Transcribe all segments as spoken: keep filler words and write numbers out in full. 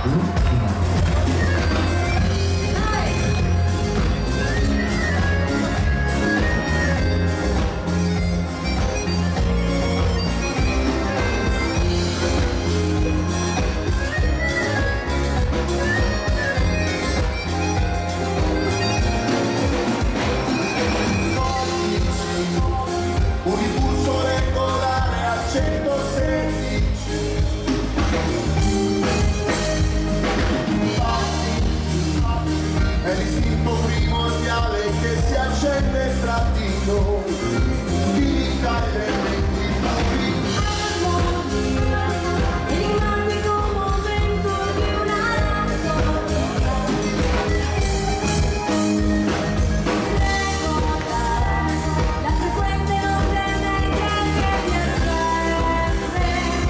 È l'istinto primordiale che si accende tra di noi, chimica elementi puri. Rimane un momento di una storia. Recordare la frequenza e onde medie che ti serve.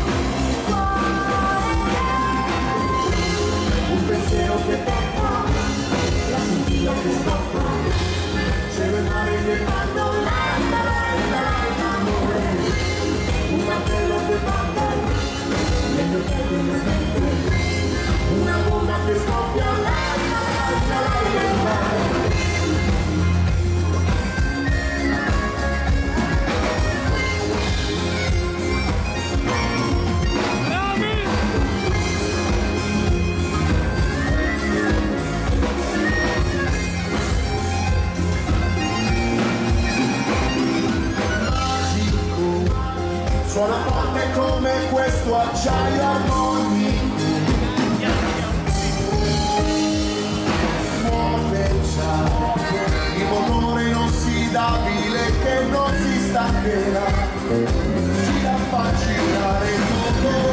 Un pensiero che tocca, la scintilla che scoppa, cielo e mare che fanno lenta, lenta, lenta, amore. Un martello che batte, legno che ti smette, una bomba che scoppia, lenta, lenta, lenta. Suona forte come questo acciaio armonico, muove già il motore inossidabile che non si staccherà, ci la fa girare tutto.